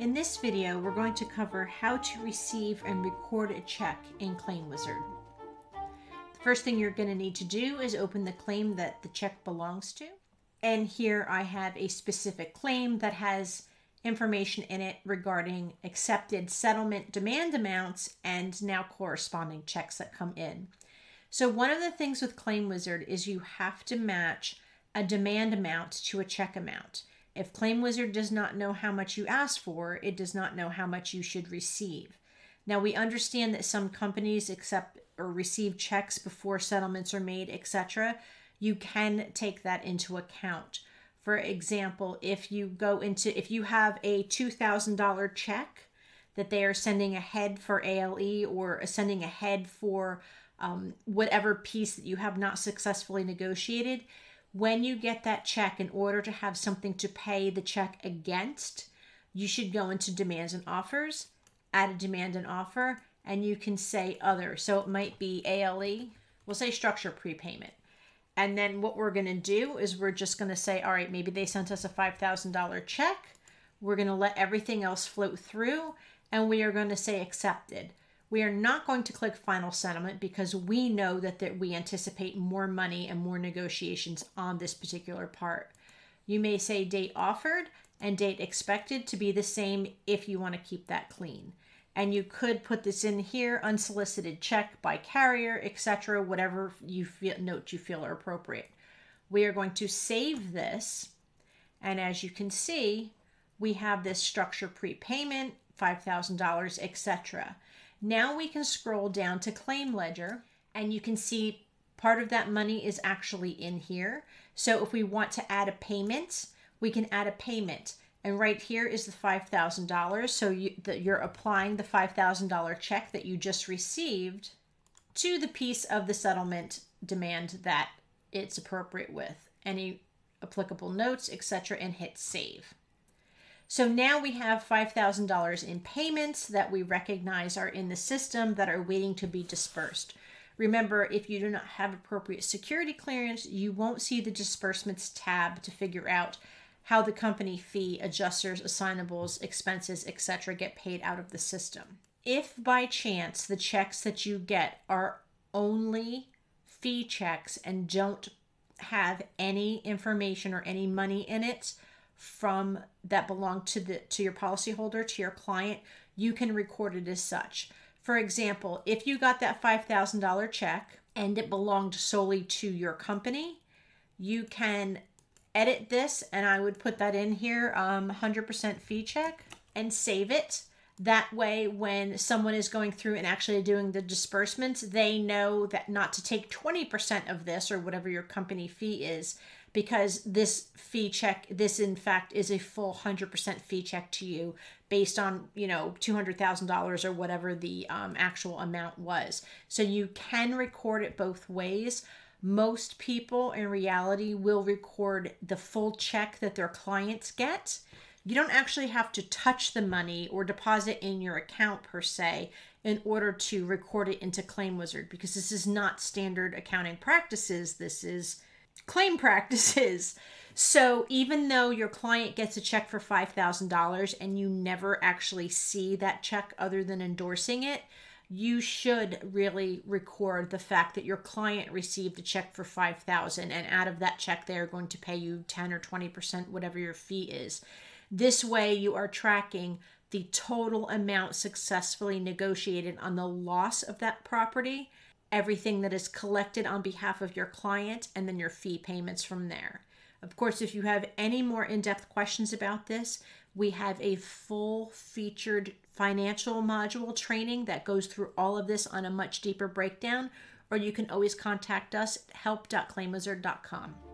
In this video, we're going to cover how to receive and record a check in Claim Wizard. The first thing you're going to need to do is open the claim that the check belongs to. And here I have a specific claim that has information in it regarding accepted settlement demand amounts and now corresponding checks that come in. So one of the things with Claim Wizard is you have to match a demand amount to a check amount. If Claim Wizard does not know how much you asked for, it does not know how much you should receive. Now, we understand that some companies accept or receive checks before settlements are made, etc. You can take that into account. For example, if you have a $2,000 check that they are sending ahead for ALE or sending ahead for whatever piece that you have not successfully negotiated, when you get that check, in order to have something to pay the check against, you should go into demands and offers, add a demand and offer, and you can say other. So it might be ALE, we'll say structure prepayment. And then what we're going to do is we're just going to say, all right, maybe they sent us a $5,000 check. We're going to let everything else float through, and we are going to say accepted. We are not going to click final settlement because we know that we anticipate more money and more negotiations on this particular part. You may say date offered and date expected to be the same if you want to keep that clean. And you could put this in here, unsolicited check by carrier, etc., whatever note you feel are appropriate. We are going to save this, and as you can see, we have this structure prepayment, $5,000, etc. Now we can scroll down to Claim Ledger, and you can see part of that money is actually in here. So if we want to add a payment, we can add a payment. And right here is the $5,000. So you're applying the $5,000 check that you just received to the piece of the settlement demand that it's appropriate with. Any applicable notes, etc., and hit save. So now we have $5,000 in payments that we recognize are in the system that are waiting to be dispersed. Remember, if you do not have appropriate security clearance, you won't see the disbursements tab to figure out how the company fee, adjusters, assignables, expenses, etc. get paid out of the system. If by chance the checks that you get are only fee checks and don't have any information or any money in it from that belong to your policyholder, to your client, you can record it as such. For example, if you got that $5,000 check and it belonged solely to your company, you can edit this, and I would put that in here, 100% fee check, and save it. That way, when someone is going through and actually doing the disbursements, they know that not to take 20% of this or whatever your company fee is, because this fee check, this in fact is a full 100% fee check to you based on, $200,000 or whatever the actual amount was. So you can record it both ways. Most people in reality will record the full check that their clients get. You don't actually have to touch the money or deposit in your account per se in order to record it into Claim Wizard, because this is not standard accounting practices. This is claim practices. So even though your client gets a check for $5,000 and you never actually see that check other than endorsing it, you should really record the fact that your client received a check for $5,000, and out of that check they are going to pay you 10 or 20%, whatever your fee is. This way you are tracking the total amount successfully negotiated on the loss of that property, everything that is collected on behalf of your client, and then your fee payments from there. Of course, if you have any more in-depth questions about this, we have a full featured financial module training that goes through all of this on a much deeper breakdown, or you can always contact us at help.claimwizard.com.